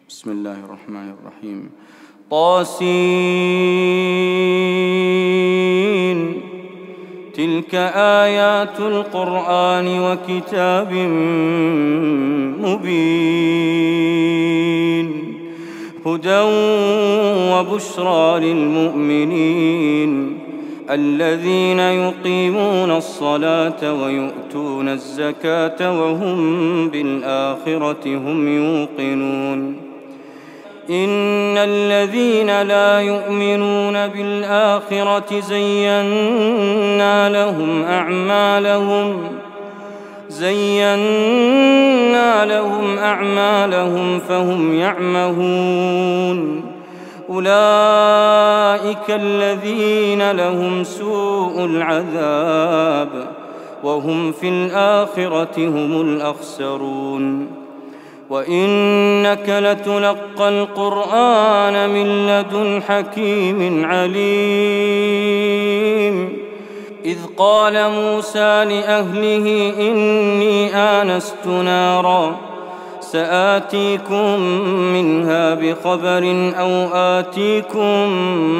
بسم الله الرحمن الرحيم. طاسين تلك آيات القرآن وكتاب مبين هدى وبشرى للمؤمنين الذين يقيمون الصلاة ويؤتون الزكاة وهم بالآخرة هم يوقنون. إن الذين لا يؤمنون بالآخرة زينا لهم أعمالهم فهم يعمهون. أولئك الذين لهم سوء العذاب وهم في الآخرة هم الأخسرون. وإنك لتلقى القرآن من لدن حكيم عليم. إذ قال موسى لأهله إني آنست نارا سآتيكم منها بخبر أو آتيكم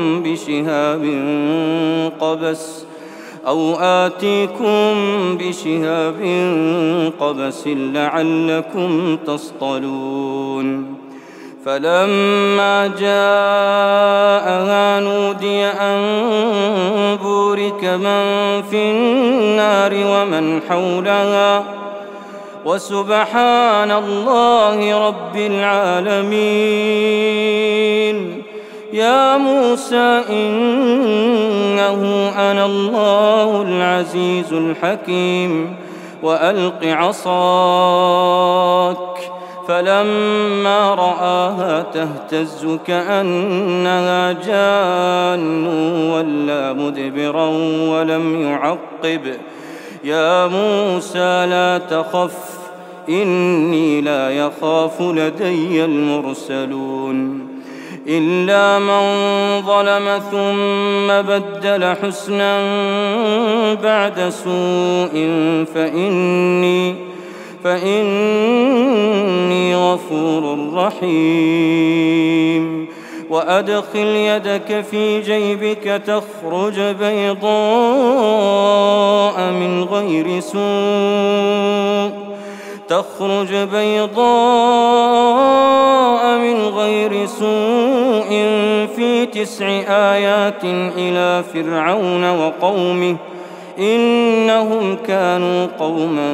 بشهاب قبس لعلكم تصطلون. فلما جاءها نودي أن بورك من في النار ومن حولها وسبحان الله رب العالمين. يا موسى إنه أنا الله العزيز الحكيم وألق عصاك. فلما رآها تهتز كأنها جان ولى مدبرا ولم يعقب. يا موسى لا تخف إني لا يخاف لدي المرسلون. إلا من ظلم ثم بدل حسنا بعد سوء فإني غفور رحيم. وأدخل يدك في جيبك تخرج بيضاء من غير سوء في 9 آيات إلى فرعون وقومه إنهم كانوا قوما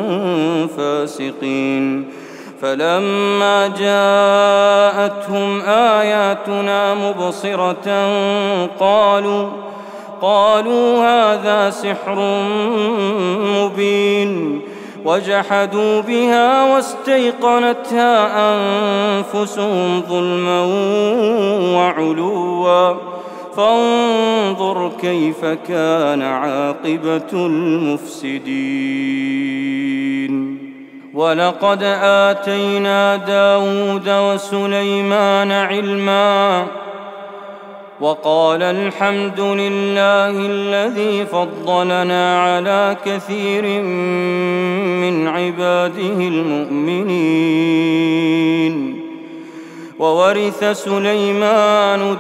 فاسقين. فلما جاءتهم آياتنا مبصرة قالوا هذا سحر مبين. وجحدوا بها واستيقنتها أنفسهم ظلما وعلوا فانظر كيف كان عاقبة المفسدين. ولقد آتينا داود وسليمان علما وقال الحمد لله الذي فضلنا على كثير من عباده المؤمنين. وورث سليمان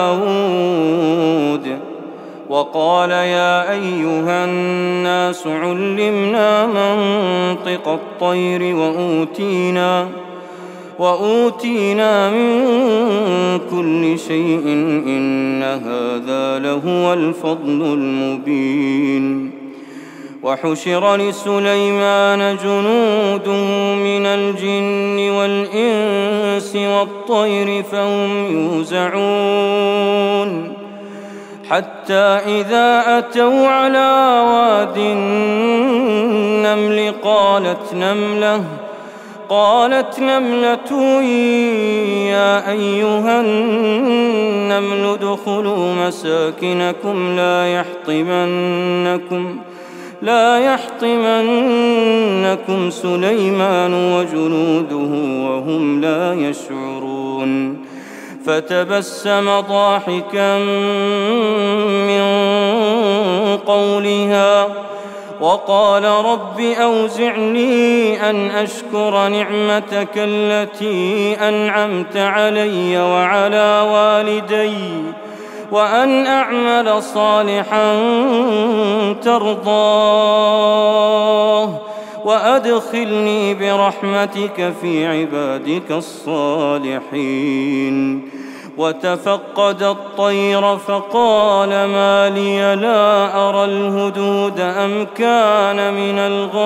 داود وقال يا أيها الناس علمنا منطق الطير وأوتينا من كل شيء إن هذا لهو الفضل المبين. وحشر لسليمان جنوده من الجن والإنس والطير فهم يوزعون حتى إذا أتوا على واد النمل قالت نملة يا أيها النمل ادخلوا مساكنكم لا يحطمنكم سليمان وجنوده وهم لا يشعرون. فتبسم ضاحكا من قولها وقال رب أوزعني أن أشكر نعمتك التي أنعمت علي وعلى والدي وأن أعمل صالحا ترضاه وأدخلني برحمتك في عبادك الصالحين. وتفقد الطير فقال ما لي لا أرى الهدود أم كان من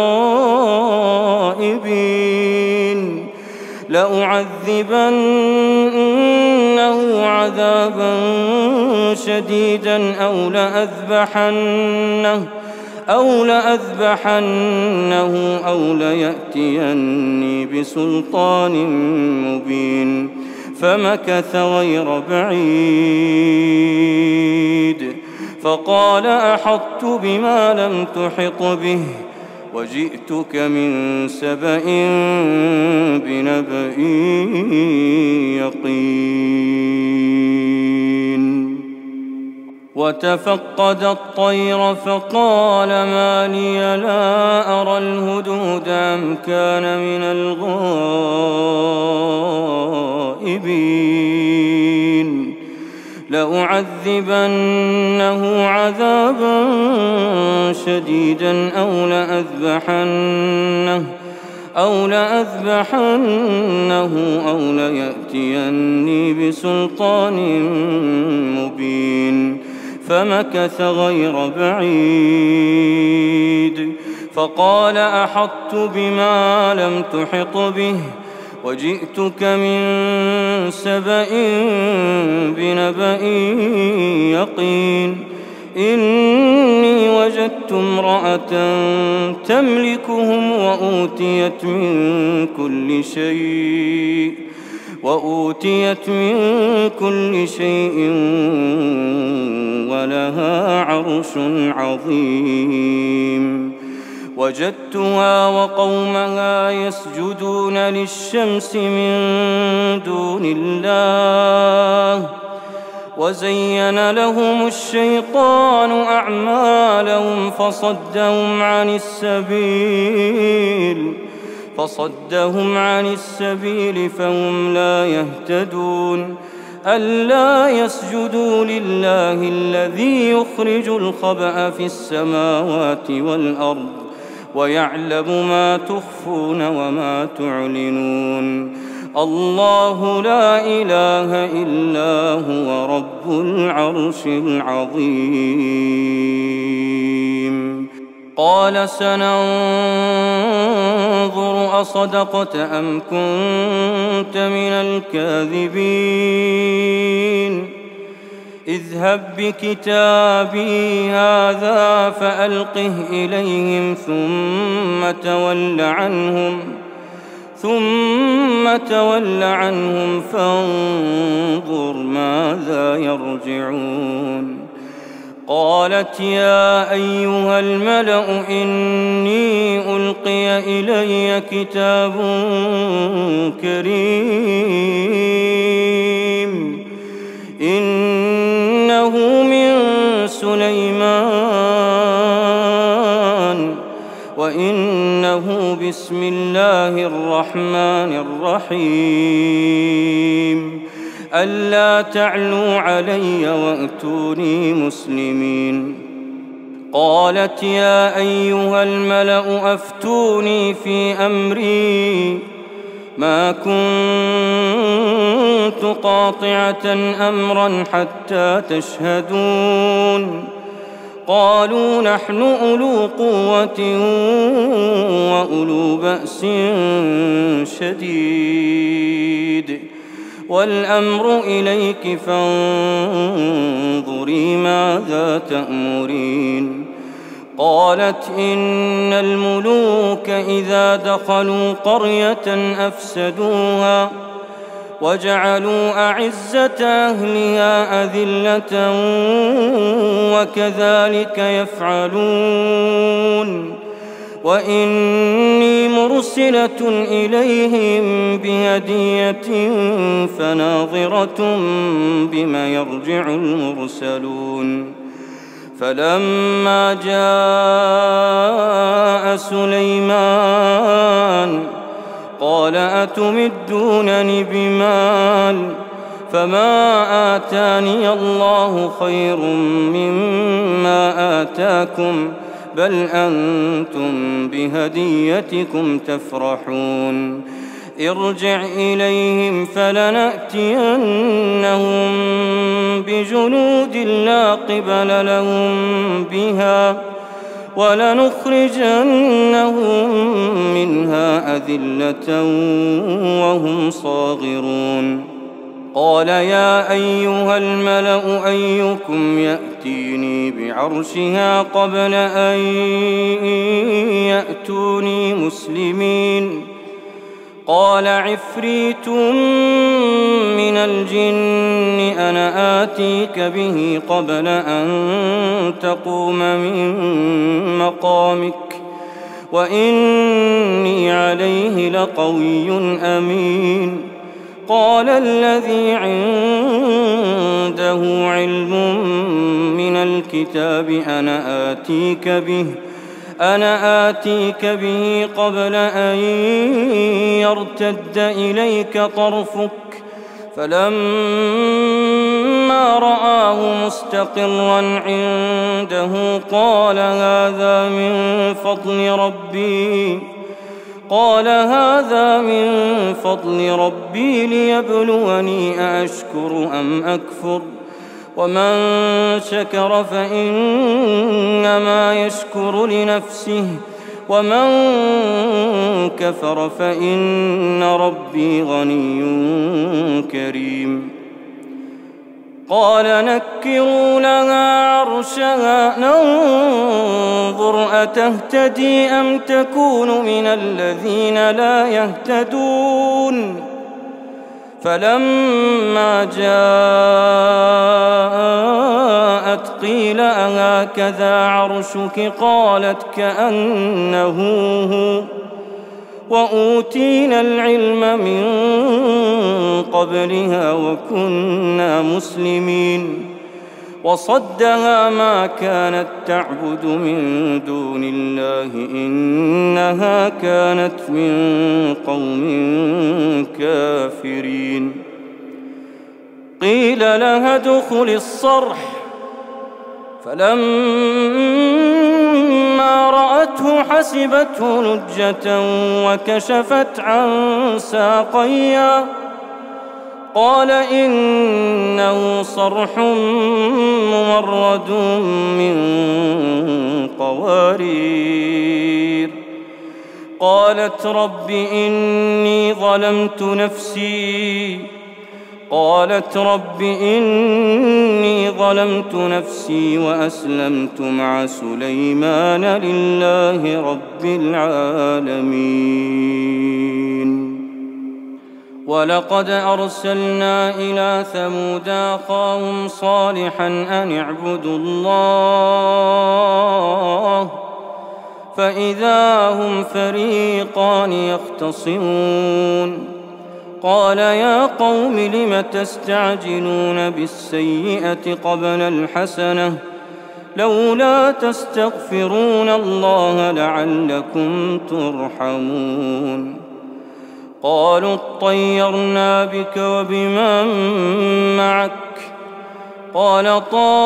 الغائبين لأعذبنه عذابا شديدا أو لأذبحنه أو ليأتيني بسلطان مبين. فمكث غير بعيد فقال أحطت بما لم تحط به وجئتك من سبأ بنبأ يقين. وتفقد الطير فقال ما لي لا أرى الهدود أم كان من الغائبين لأعذبنه عذابا شديدا أو لأذبحنه أو ليأتيني بسلطان مبين. فمكث غير بعيد فقال أحطت بما لم تحط به وجئتك من سبأ بنبأ يقين. إني وجدت امرأة تملكهم وأوتيت من كل شيء ولها عرش عظيم. وجدتها وقومها يسجدون للشمس من دون الله وزين لهم الشيطان أعمالهم فصدهم عن السبيل فهم لا يهتدون. ألا يسجدوا لله الذي يخرج الخبأ في السماوات والأرض ويعلم ما تخفون وما تعلنون. الله لا إله إلا هو رب العرش العظيم. قال سننظر أصدقت أم كنت من الكاذبين. اذهب بكتابي هذا فألقه إليهم ثم تول عنهم فانظر ماذا يرجعون. قالت يا أيها الملأ إني ألقي إلي كتاب كريم إنه من سليمان وإنه بسم الله الرحمن الرحيم ألا تعلوا علي وأتوني مسلمين. قالت يا أيها الملأ أفتوني في أمري ما كنت قاطعة أمرا حتى تشهدون. قالوا نحن أولو قوة وأولو بأس شديد والأمر إليك فانظري ماذا تأمرين. قالت إن الملوك إذا دخلوا قرية أفسدوها وجعلوا أعزة أهلها أذلة وكذلك يفعلون. وإني مرسلة إليهم بهدية فناظرة بما يرجع المرسلون. فلما جاء سليمان قال أتمدونني بمال فما آتاني الله خير مما آتاكم بل أنتم بهديتكم تفرحون ارجع إليهم فلنأتينهم بجنود لا قبل لهم بها ولنخرجنهم منها أذلة وهم صاغرون قال يا أيها الملأ أيكم يأتيني بعرشها قبل أن يأتوني مسلمين قال عفريت من الجن أنا آتيك به قبل أن تقوم من مقامك وإني عليه لقوي أمين قال الذي عنده علم من الكتاب أنا آتيك به قبل أن يرتد إليك طرفك فلما رآه مستقرا عنده قال هذا من فضل ربي ليبلوني أأشكر أم أكفر ومن شكر فإنما يشكر لنفسه ومن كفر فإن ربي غني كريم قال نكروا لها عرشها ننظر أتهتدي أم تكون من الذين لا يهتدون فلما جاءت قيل أهكذا عرشك قالت كأنه هو وأوتينا العلم من قبلها وكنا مسلمين وصدها ما كانت تعبد من دون الله إنها كانت من قوم كافرين قيل لها ادخل الصرح فلما رأته حسبته لجة وكشفت عن ساقيها قال إنه صرح ممرد من قوارير قالت رب إني ظلمت نفسي وأسلمت مع سليمان لله رب العالمين ولقد أرسلنا إلى ثمود أخاهم صالحا أن اعبدوا الله فإذا هم فريقان يختصمون قال يا قوم لم تستعجلون بالسيئة قبل الحسنة لولا تستغفرون الله لعلكم ترحمون قالوا اطيرنا بك وبمن معك قال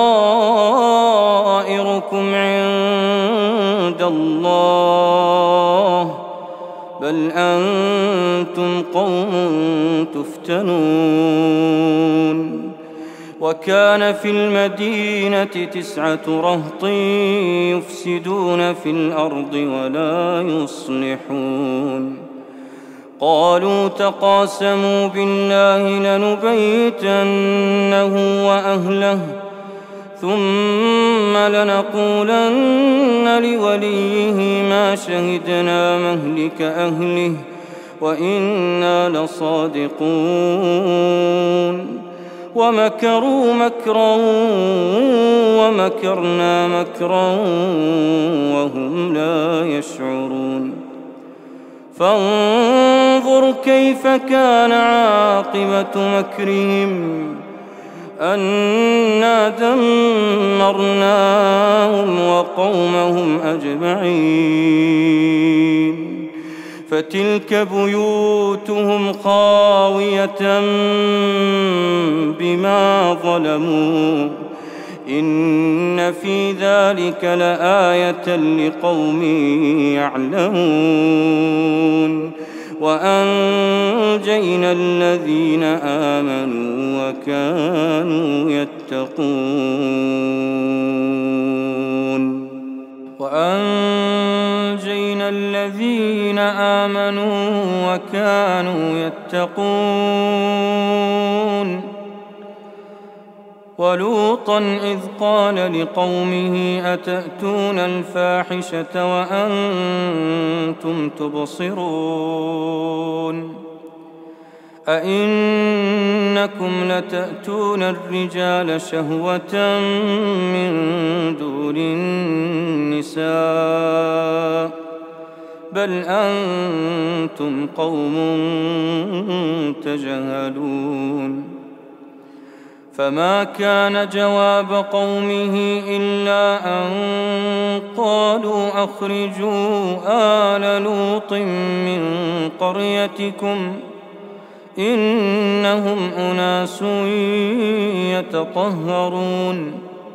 طائركم عند الله بل أنتم قوم تفتنون وكان في المدينة 9 رهط يفسدون في الأرض ولا يصلحون قالوا تقاسموا بالله لنبيتنه وأهله ثم لنقولن لوليه ما شهدنا مهلك أهله وإنا لصادقون ومكروا مكرا ومكرنا مكرا وهم لا يشعرون فانظر كيف كان عاقبة مكرهم أنا دمرناهم وقومهم أجمعين فتلك بيوتهم خاوية بما ظلموا إن في ذلك لآية لقوم يعلمون وأنجينا الذين آمنوا وكانوا يتقون وأنجينا الذين آمنوا وكانوا يتقون ولوطا إذ قال لقومه أتأتون الفاحشة وأنتم تبصرون أئنكم لتأتون الرجال شهوة من دون النساء بل أنتم قوم تجهلون فما كان جواب قومه إلا أن قالوا أخرجوا آل لوط من قريتكم إنهم أناس يتطهرون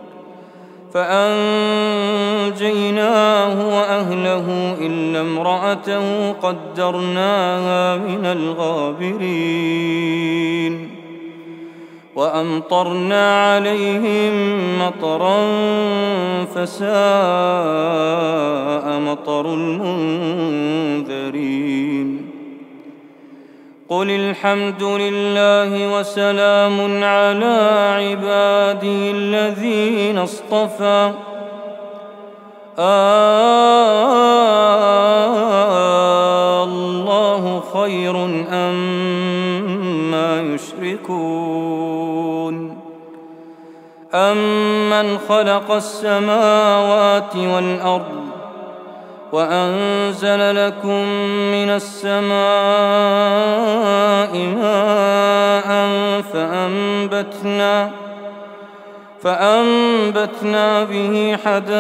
فأنجيناه وأهله إلا امرأته قدرناها من الغابرين وأمطرنا عليهم مطرا فساء مطر المنذرين قل الحمد لله وسلام على عباده الذين اصطفى الله خير أما يشركون أمن خلق السماوات والأرض وأنزل لكم من السماء ماء فأنبتنا به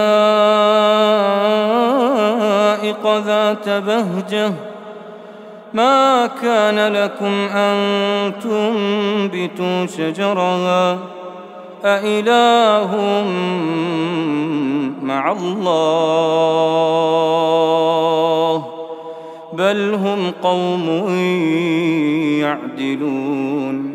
حدائق ذات بهجة ما كان لكم أن تنبتوا شجرها أإله مع الله بل هم قوم يعدلون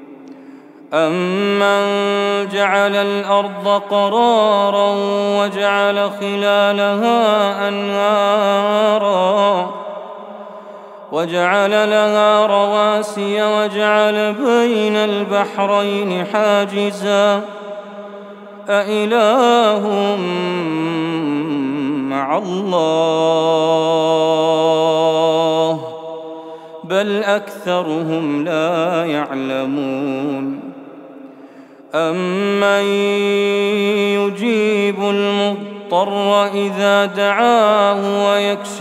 أمن جعل الأرض قرارا وجعل خلالها أنهارا وجعل لها رواسي وجعل بين البحرين حاجزا أإله مع الله بل أكثرهم لا يعلمون أمن يجيب المضطر إذا دعاه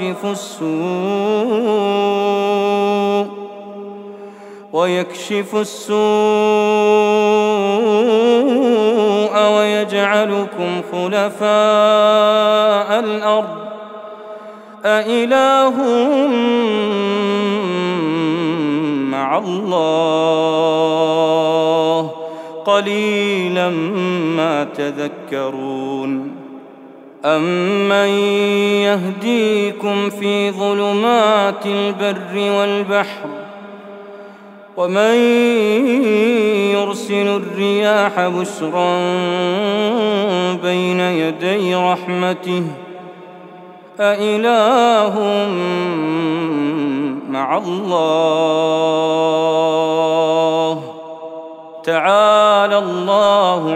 ويكشف السوء ويجعلكم خلفاء الأرض أإله مع الله قليلا ما تذكرون أمن يهديكم في ظلمات البر والبحر ومن يرسل الرياح بشرا بين يدي رحمته أإله مع الله تعالى الله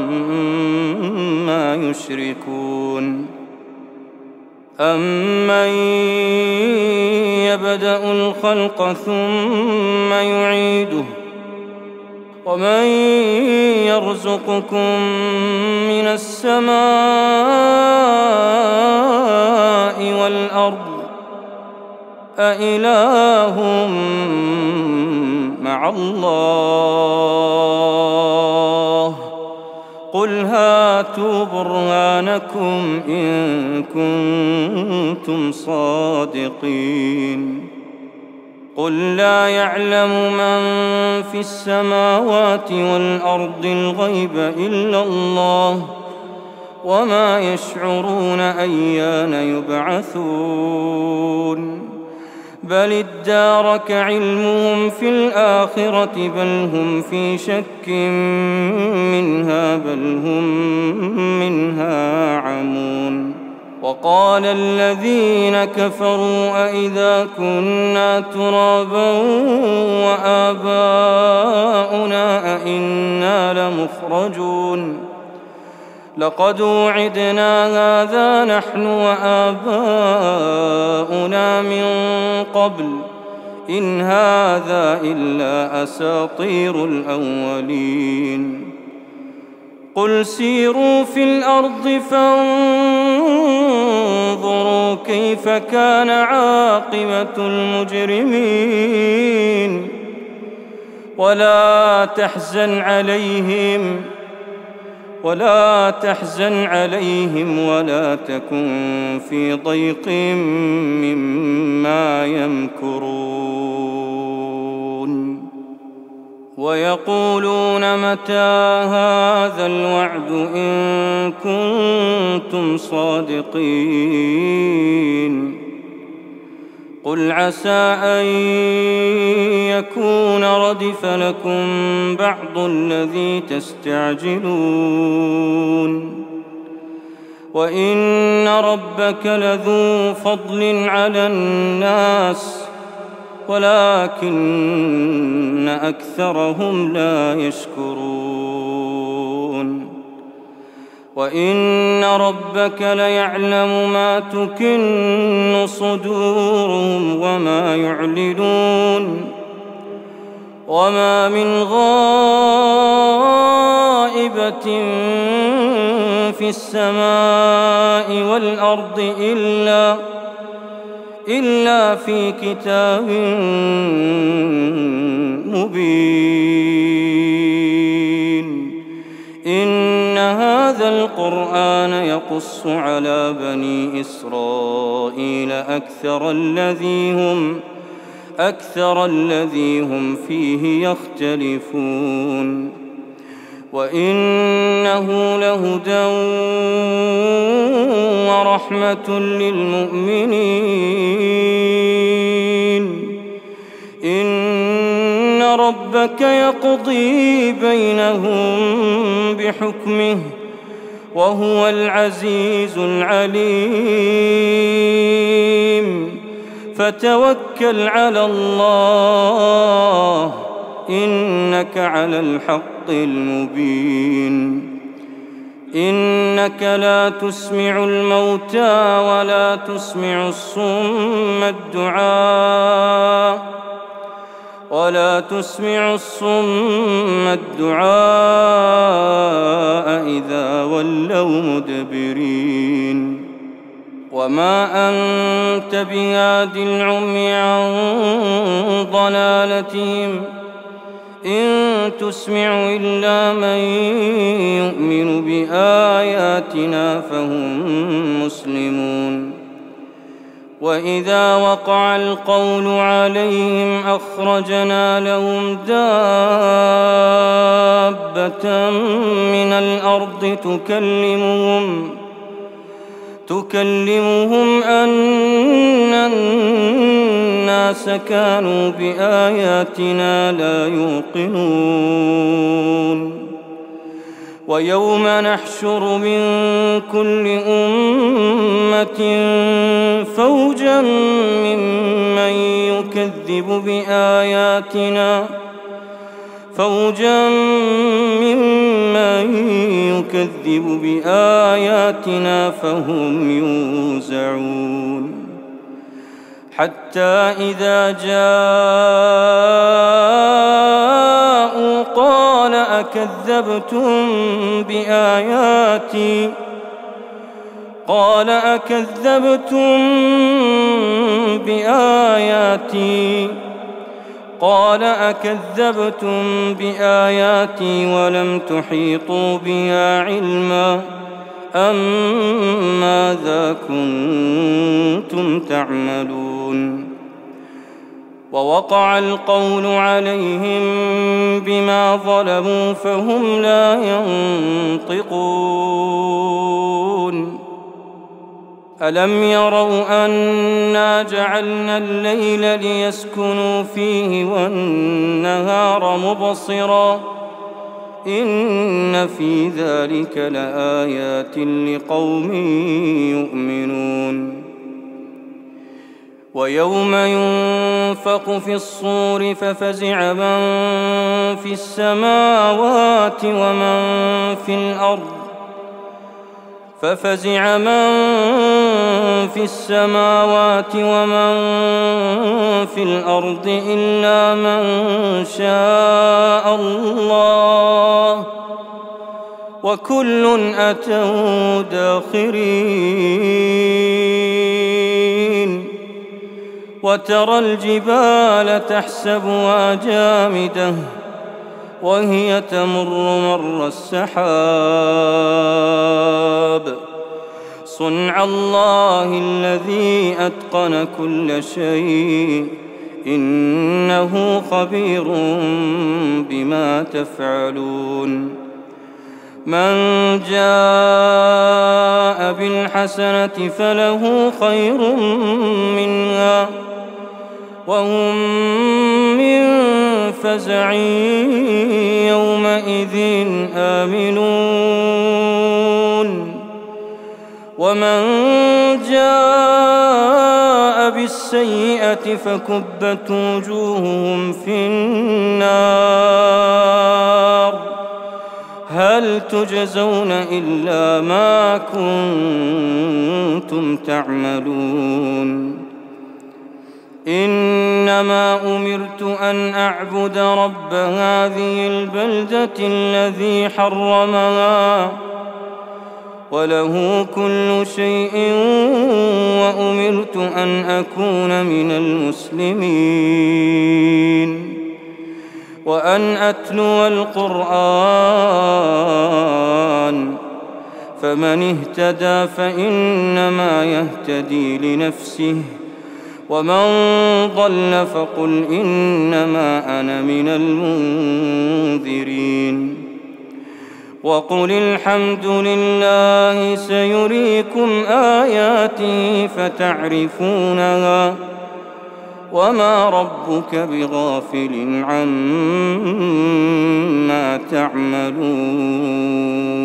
عما يشركون أمن يبدأ الخلق ثم يعيده ومن يرزقكم من السماء والأرض أإله مع الله قل هاتوا برهانكم إن كنتم صادقين قل لا يعلم من في السماوات والأرض الغيب إلا الله وما يشعرون أيان يبعثون بل ادارك علمهم في الآخرة بل هم في شك منها بل هم منها عمون وقال الذين كفروا أئذا كنا ترابا وآباؤنا أئنا لمخرجون لقد وعدنا هذا نحن وآباؤنا من قبل إن هذا إلا أساطير الأولين قل سيروا في الأرض فانظروا كيف كان عاقبة المجرمين ولا تحزن عليهم ولا تكن في ضيق مما يمكرون ويقولون متى هذا الوعد إن كنتم صادقين قل عسى أن يكون ردف لكم بعض الذي تستعجلون وإن ربك لذو فضل على الناس ولكن أكثرهم لا يشكرون وإن ربك ليعلم ما تكن صدورهم وما يعلنون وما من غائبة في السماء والأرض إلا في كتاب مبين إن هذا القرآن يقص على بني إسرائيل أكثر الذي هم فيه يختلفون وإنه لهدى ورحمة للمؤمنين إن ربك يقضي بينهم بحكمه وهو العزيز العليم فتوكل على الله إنك على الحق المبين إنك لا تسمع الموتى ولا تسمع الصم الدعاء إذا ولوا مدبرين وما أنت بهاد العمي عن ضلالتهم إن تسمع إلا من يؤمن بآياتنا فهم مسلمون وإذا وقع القول عليهم أخرجنا لهم دابة من الأرض تكلمهم أن الناس كانوا بآياتنا لا يوقنون ويوم نحشر من كل أمة فوجا ممن يكذب بآياتنا فهم يوزعون حتى إذا جاءوا قال أكذبتم بآياتي قال أكذبتم بآياتي ولم تحيطوا بها علما أم ماذا كنتم تعملون ووقع القول عليهم بما ظلموا فهم لا ينطقون ألم يروا أنا جعلنا الليل ليسكنوا فيه والنهار مبصرا إن في ذلك لآيات لقوم يؤمنون ويوم ينفخ في الصور ففزع من في السماوات ومن في الأرض إلا من شاء الله وكل أتوا داخرين وترى الجبال تحسبها جامدة وهي تمر مر السحاب صنع الله الذي أتقن كل شيء إنه خبير بما تفعلون من جاء بالحسنة فله خير منها وهم من فزع يومئذ آمنون ومن جاء بالسيئة فكبت وجوههم في النار هل تجزون إلا ما كنتم تعملون إنما أمرت أن أعبد رب هذه البلدة الذي حرمها وله كل شيء وأمرت أن أكون من المسلمين وأن أتلو القرآن فمن اهتدى فإنما يهتدي لنفسه ومن ضل فقل إنما أنا من المنذرين وقل الحمد لله سيريكم آياته فتعرفونها وما ربك بغافل عما تعملون